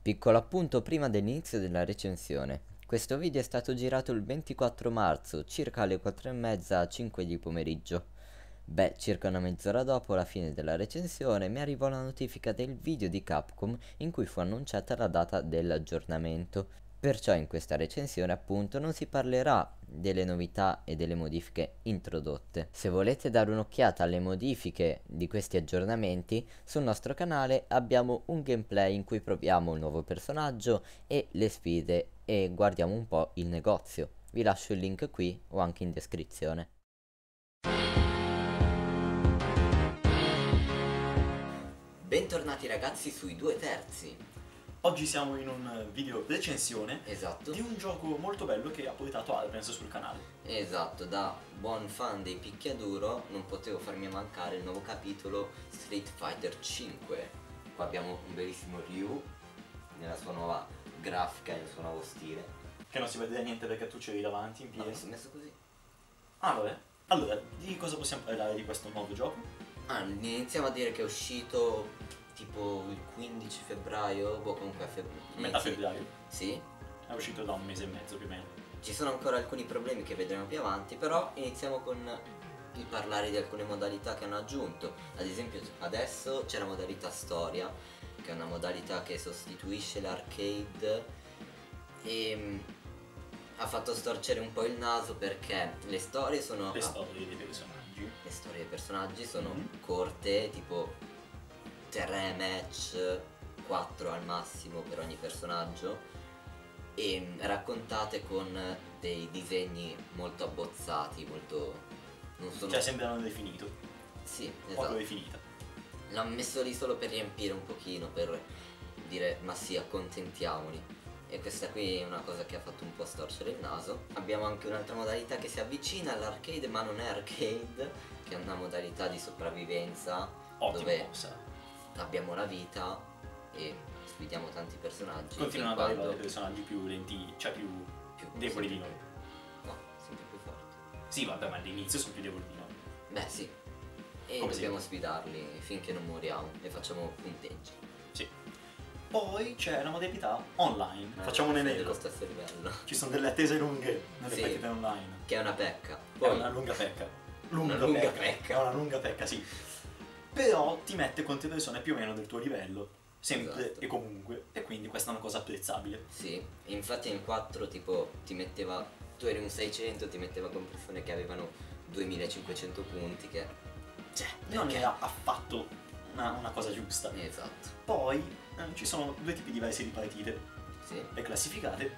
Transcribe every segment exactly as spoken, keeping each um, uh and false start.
Piccolo appunto prima dell'inizio della recensione. Questo video è stato girato il ventiquattro marzo, circa alle quattro e mezza cinque di pomeriggio. Beh, circa una mezz'ora dopo la fine della recensione mi arrivò la notifica del video di Capcom in cui fu annunciata la data dell'aggiornamento. Perciò in questa recensione appunto non si parlerà delle novità e delle modifiche introdotte. Se volete dare un'occhiata alle modifiche di questi aggiornamenti, sul nostro canale abbiamo un gameplay in cui proviamo il nuovo personaggio e le sfide e guardiamo un po' il negozio. Vi lascio il link qui o anche in descrizione. Bentornati ragazzi sui due terzi. Oggi siamo in un video recensione Esatto. di un gioco molto bello che ha portato Alpens sul canale. Esatto, da buon fan dei picchiaduro non potevo farmi mancare il nuovo capitolo Street Fighter cinque. Qua abbiamo un bellissimo Ryu nella sua nuova grafica e nel suo nuovo stile. Che non si vede niente perché tu c'eri davanti in No, piedi. mi sono messo così. Ah vabbè. Allora, di cosa possiamo parlare di questo nuovo gioco? Ah, iniziamo a dire che è uscito tipo il quindici febbraio, boh comunque a febbraio. Metà febbraio. Sì. È uscito da un mese e mezzo più o meno. Ci sono ancora alcuni problemi che vedremo più avanti, però iniziamo con il parlare di alcune modalità che hanno aggiunto. Ad esempio adesso c'è la modalità storia, che è una modalità che sostituisce l'arcade e mh, ha fatto storcere un po' il naso perché le storie sono... Le storie dei personaggi. Le storie dei personaggi sono Mm-hmm. corte, tipo tre match, quattro al massimo per ogni personaggio, e mh, raccontate con dei disegni molto abbozzati, molto... non sono... Cioè sembrano definito. Sì, Poco esatto. definita. L'hanno messo lì solo per riempire un pochino, per dire ma sì, accontentiamoli. E questa qui è una cosa che ha fatto un po' storcere il naso. Abbiamo anche un'altra modalità che si avvicina all'arcade ma non è arcade, che è una modalità di sopravvivenza. Ottimo, dove mossa. abbiamo la vita e sfidiamo tanti personaggi. Continuano ad fin arrivare quando- personaggi più lenti, cioè più, più deboli di sempre- noi. No, sempre più forti. Sì, vabbè, ma all'inizio sono più deboli di noi. Beh sì. E Come dobbiamo sempre. sfidarli finché non moriamo e facciamo punteggi. Sì. Poi c'è una modalità online. Eh, Facciamone siamo nero. dello stesso livello. Ci sono delle attese lunghe nelle Sì. partite online. Che è una pecca. È Poi una lunga pecca. Una lunga È pecca. una lunga pecca, sì. Però ti mette contro persone più o meno del tuo livello, sempre Esatto. e comunque, e quindi questa è una cosa apprezzabile. sì, infatti nel quattro tipo ti metteva, tu eri un seicento, ti metteva con persone che avevano duemilacinquecento punti, che cioè Non perché? era affatto una, una cosa giusta. Esatto. Poi eh, ci sono due tipi diversi di partite, Sì, le classificate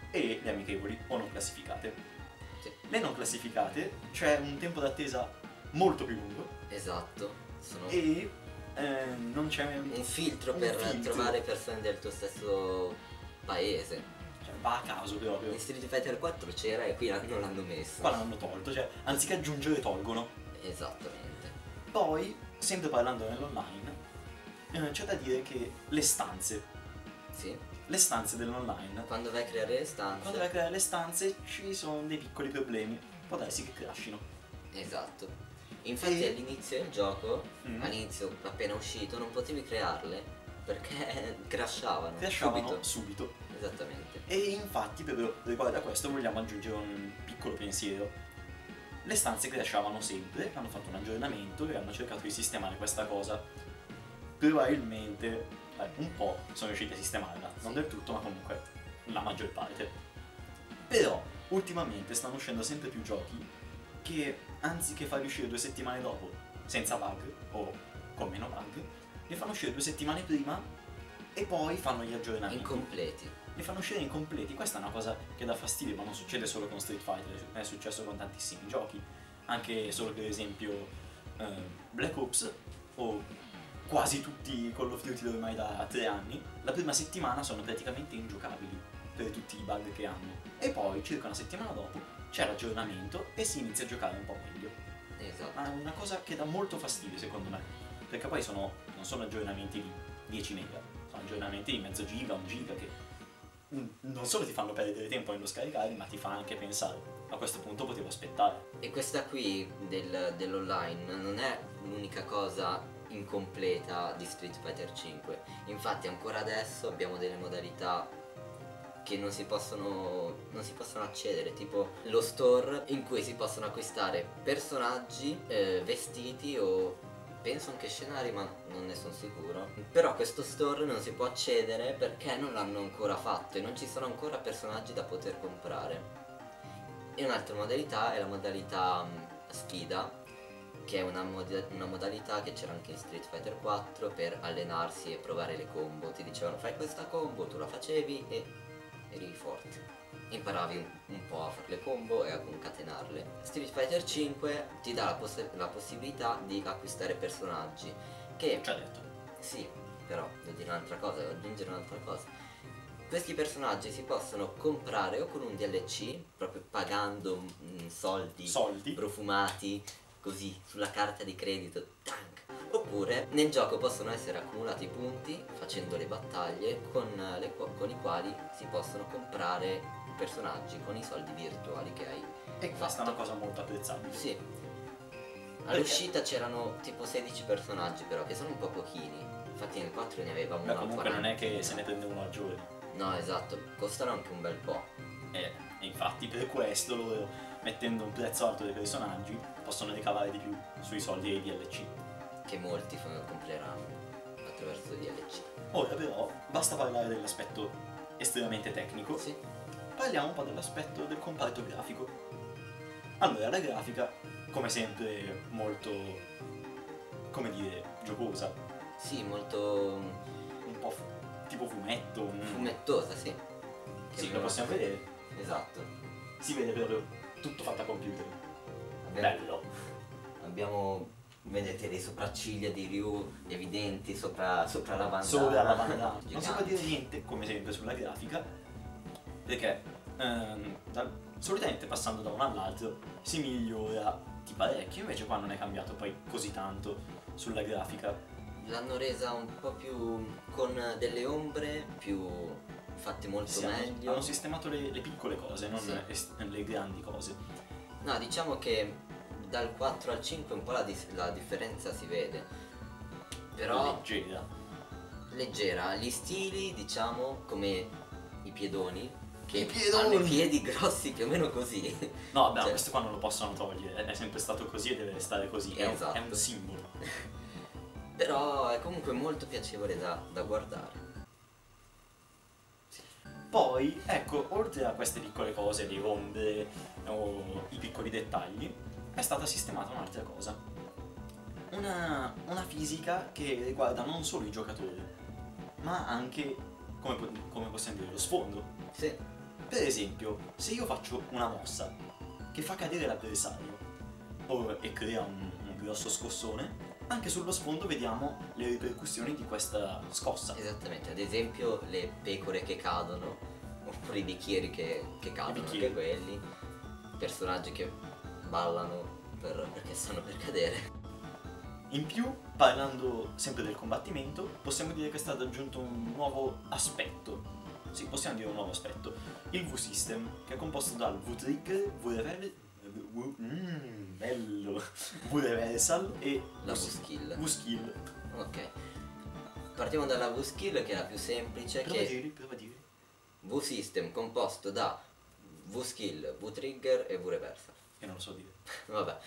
e le amichevoli o non classificate. sì, Le non classificate c'è un tempo d'attesa molto più lungo esatto. Sono e eh, non c'è un filtro un per filtro. trovare persone del tuo stesso paese. Cioè, va a caso proprio. In Street Fighter quattro c'era e qui non l'hanno messo. Qua l'hanno tolto, cioè anziché aggiungere tolgono. Esattamente. Poi, sempre parlando nell'online, eh, c'è da dire che le stanze, Sì. le stanze dell'online, Quando vai a creare le stanze. quando vai a creare le stanze ci sono dei piccoli problemi, può darsi che crashino. Esatto. Infatti E- all'inizio del gioco, Mm. all'inizio appena uscito, non potevi crearle perché crashavano. Crashavano subito. subito. Esattamente. E infatti, proprio riguardo a questo, vogliamo aggiungere un piccolo pensiero. Le stanze crashavano sempre, hanno fatto un aggiornamento e hanno cercato di sistemare questa cosa. Probabilmente, eh, un po' sono riusciti a sistemarla, non Sì. del tutto, ma comunque la maggior parte. Però, ultimamente stanno uscendo sempre più giochi che, anziché farli uscire due settimane dopo, senza bug o con meno bug, li fanno uscire due settimane prima e poi fanno gli aggiornamenti. Incompleti. Li fanno uscire incompleti. Questa è una cosa che dà fastidio, ma non succede solo con Street Fighter, è successo con tantissimi giochi. Anche solo per esempio eh, Black Ops o quasi tutti i Call of Duty ormai da tre anni, la prima settimana sono praticamente ingiocabili per tutti i bug che hanno. E poi, circa una settimana dopo, c'è l'aggiornamento e si inizia a giocare un po' meglio. Esatto. Ma è una cosa che dà molto fastidio secondo me, perché poi sono, non sono aggiornamenti di dieci mega, sono aggiornamenti di mezzo giga, un giga che mm, non solo ti fanno perdere tempo nello scaricare, ma ti fa anche pensare, a questo punto potevo aspettare. E questa qui del- dell'online non è l'unica cosa incompleta di Street Fighter cinque. Infatti ancora adesso abbiamo delle modalità che non si possono non si possono accedere, tipo lo store in cui si possono acquistare personaggi, eh, vestiti o penso anche scenari, ma non ne sono sicuro. Però questo store non si può accedere perché non l'hanno ancora fatto e non ci sono ancora personaggi da poter comprare. E un'altra modalità è la modalità mh, sfida, che è una, mod una modalità che c'era anche in Street Fighter quattro per allenarsi e provare le combo. Ti dicevano fai questa combo, tu la facevi e eri forte. Imparavi un, un po' a fare le combo e a concatenarle. Street Fighter cinque ti dà la, poss la possibilità di acquistare personaggi che... Già detto. Sì, però devo dire un'altra cosa, devo aggiungere un'altra cosa. Questi personaggi si possono comprare o con un D L C, proprio pagando mm, soldi, Soldi. profumati, così, sulla carta di credito, tank. Oppure nel gioco possono essere accumulati punti facendo le battaglie con, le, con i quali si possono comprare personaggi con i soldi virtuali che hai. E questa è una cosa molto apprezzabile. Sì. All'uscita c'erano tipo sedici personaggi però, che sono un po' pochini. Infatti nel quattro ne avevamo Ma una comunque non è che quarantina. se ne prende uno al giorno. No, esatto, costano anche un bel po'. E infatti per questo loro, mettendo un prezzo alto dei personaggi, possono ricavare di più sui soldi dei D L C. Che molti compreranno attraverso i D L C. Ora però basta parlare dell'aspetto estremamente tecnico. Sì. Parliamo un po' dell'aspetto del comparto grafico. Allora, la grafica, come sempre, molto, come dire, giocosa, Sì, molto un po' fu- tipo fumetto. un- fumettosa, sì. Che Sì, lo non- possiamo vedere. Esatto. Si vede proprio tutto fatto a computer. Abbiamo, Bello. abbiamo, vedete, dei sopracciglia di Ryu evidenti sopra, sopra la bandana. Sopra la bandana. Non si può Giganti. dire niente, come sempre, sulla grafica, perché ehm, dal- solitamente passando da uno all'altro si migliora di parecchio, invece qua non è cambiato poi così tanto sulla grafica. L'hanno resa un po' più con delle ombre più fatte molto Sì, hanno, meglio. hanno sistemato le, le piccole cose, non Sì. es- le grandi cose. No, diciamo che dal quattro al cinque un po' la, dis- la differenza si vede. Però Leggera. leggera, gli stili, diciamo, come i piedoni, che I piedoni! hanno i piedi grossi più o meno così. No, vabbè, Cioè, questo qua non lo possono togliere, è sempre stato così e deve restare così, è, un, Esatto. è un simbolo. però è comunque molto piacevole da, da guardare. Poi, ecco, oltre a queste piccole cose, le ombre o i piccoli dettagli, è stata sistemata un'altra cosa. Una, una fisica che riguarda non solo i giocatori, ma anche, come, po- come possiamo dire, lo sfondo. Sì, Per esempio, se io faccio una mossa che fa cadere l'avversario o- e crea un, un grosso scossone, anche sullo sfondo vediamo le ripercussioni di questa scossa. esattamente, ad esempio le pecore che cadono, oppure i bicchieri che, che cadono, bicchieri. anche quelli, personaggi che ballano per- perché stanno per cadere. In più, parlando sempre del combattimento, possiamo dire che è stato aggiunto un nuovo aspetto. Sì, possiamo dire un nuovo aspetto. Il V-System, che è composto dal V-Trigger, V-Revel... V... Mm, bello! V-Reversal e La V-Skill. V-Skill. Ok. Partiamo dalla V-Skill che è la più semplice, Prova a che dire, prova a dire. V-System composto da V-Skill, V-Trigger e V-Reversal. Che non lo so dire. Vabbè,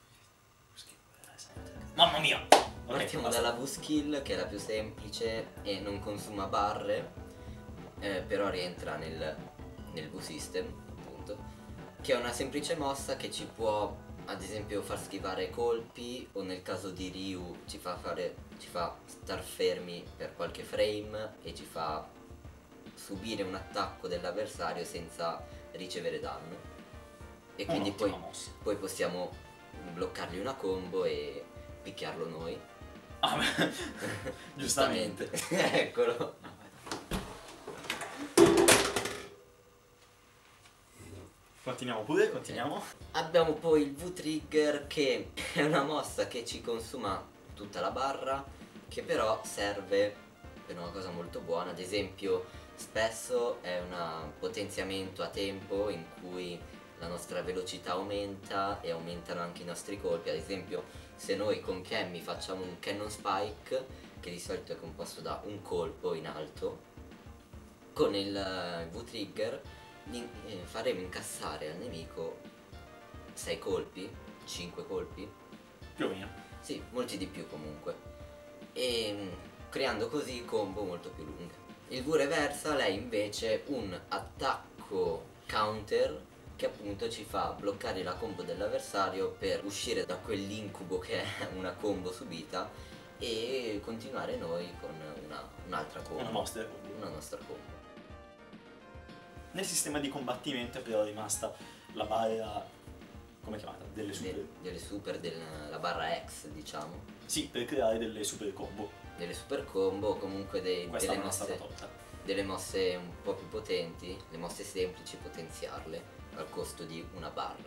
Mamma mia! Ok, partiamo basta. dalla V-Skill che è la più semplice e non consuma barre, eh, però rientra nel, nel V-System, appunto, che è una semplice mossa che ci può ad esempio far schivare colpi o nel caso di Ryu ci fa, fare, ci fa star fermi per qualche frame e ci fa subire un attacco dell'avversario senza ricevere danno. E quindi poi, Un'ottima mossa. poi possiamo bloccargli una combo e picchiarlo noi. Ah, beh, giustamente. Eccolo. Continuiamo pure, continuiamo. Abbiamo poi il V-Trigger che è una mossa che ci consuma tutta la barra, che però serve per una cosa molto buona. Ad esempio spesso è un potenziamento a tempo in cui la nostra velocità aumenta e aumentano anche i nostri colpi. Ad esempio se noi con Cammy facciamo un Cannon Spike, che di solito è composto da un colpo in alto, con il eh, V-Trigger in- eh, faremo incassare al nemico sei colpi, cinque colpi, Più o meno. sì, molti di più comunque, e mm, creando così combo molto più lunghe. Il V-Reversal è invece un attacco counter che appunto ci fa bloccare la combo dell'avversario per uscire da quell'incubo che è una combo subita e continuare noi con una, un'altra combo, Una nostra combo. una nostra combo. Nel sistema di combattimento è però rimasta la barra, come è chiamata? Delle super. De- delle super, della barra X diciamo, Sì, per creare delle super combo. delle super combo, comunque dei- Questa delle non è stata mosse, tolta. delle mosse un po' più potenti, le mosse semplici potenziarle al costo di una barra.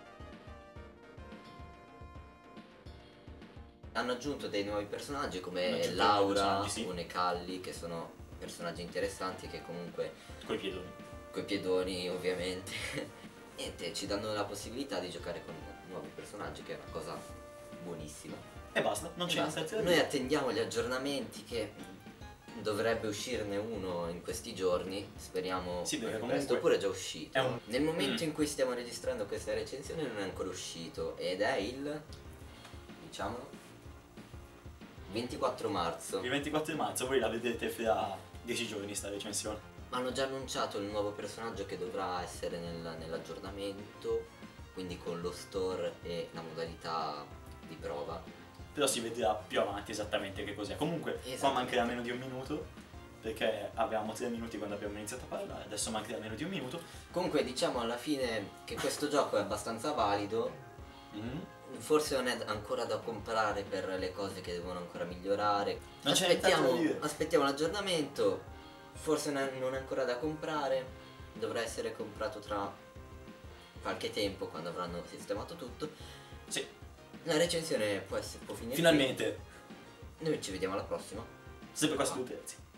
Hanno aggiunto dei nuovi personaggi Hanno come aggiunto dei Laura personaggi, sì. o Necalli, che sono personaggi interessanti che comunque Coi piedoni. coi piedoni ovviamente niente, ci danno la possibilità di giocare con nuovi personaggi, che è una cosa buonissima. E basta, non E c'è basta. niente da Noi dire. attendiamo gli aggiornamenti, che dovrebbe uscirne uno in questi giorni, speriamo Sì, perché al più comunque presto, oppure è già uscito. è un- Nel momento Mm. in cui stiamo registrando questa recensione non è ancora uscito, ed è il, diciamo, ventiquattro marzo. Il ventiquattro marzo voi la vedrete fra dieci giorni sta recensione. Hanno già annunciato il nuovo personaggio che dovrà essere nel- nell'aggiornamento, quindi con lo store e la modalità di prova. Però si vedrà più avanti esattamente che cos'è. Comunque qua Esattamente. mancherà meno di un minuto, perché avevamo tre minuti quando abbiamo iniziato a parlare, adesso mancherà meno di un minuto. Comunque diciamo alla fine che questo gioco è abbastanza valido. Forse non è ancora da comprare per le cose che devono ancora migliorare. Non c'è nient'altro Aspettiamo, da dire. aspettiamo l'aggiornamento. Forse non è, non è ancora da comprare. Dovrà essere comprato tra qualche tempo, quando avranno sistemato tutto. Sì, La recensione può, essere, può finire qui. finalmente. Noi ci vediamo alla prossima. Sempre qua su due terzi.